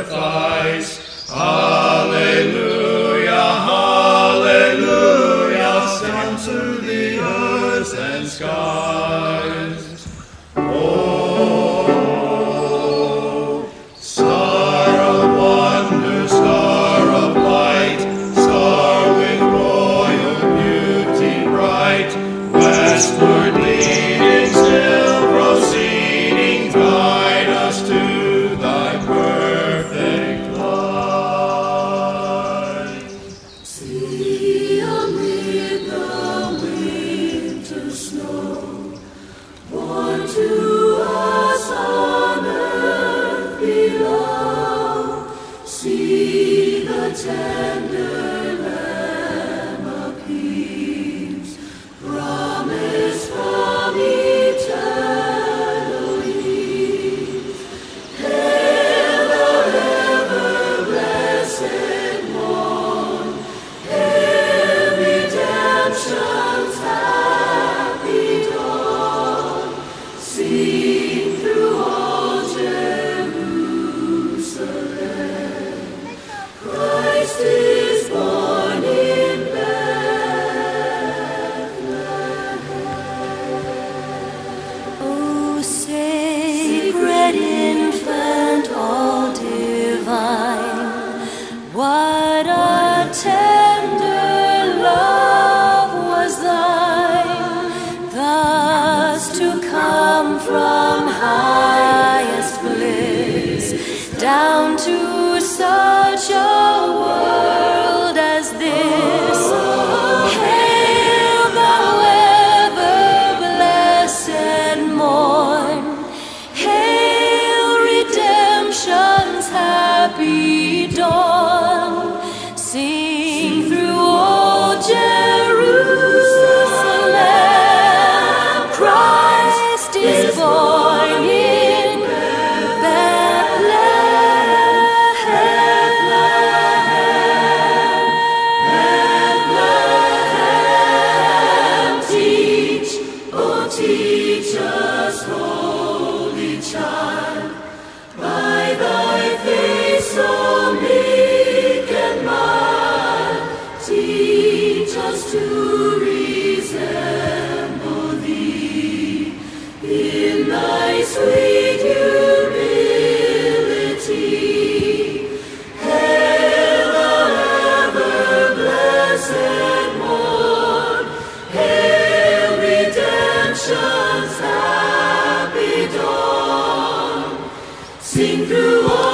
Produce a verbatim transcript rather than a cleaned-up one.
sacrifice. Hallelujah, hallelujah, stand to the earth and skies. Oh, star of wonder, star of light, star with royal beauty bright, westward leading, still proceeding, guide us to thy perfect light. See amid the winter snow, born to us on earth below, see the tender Lamb appears, promised from eternal years. Hail the ever-blessed morn, hail redemption's happy dawn. Sing through all Jerusalem, Christ is born in Bethlehem. O sacred infant, all divine, what a tender love was thine, thus to come from highest bliss down to such a world as this. Hail thou ever-blessed morn, hail redemption's happy dawn. Sing through all Jerusalem, Christ is born in Bethlehem. Teach, oh teach us, holy child, by thy face so meek and mild. Teach us to resemble thee in thy sweet humility. Hail the ever-blessed morn, hail redemption's happy dawn. Sing through all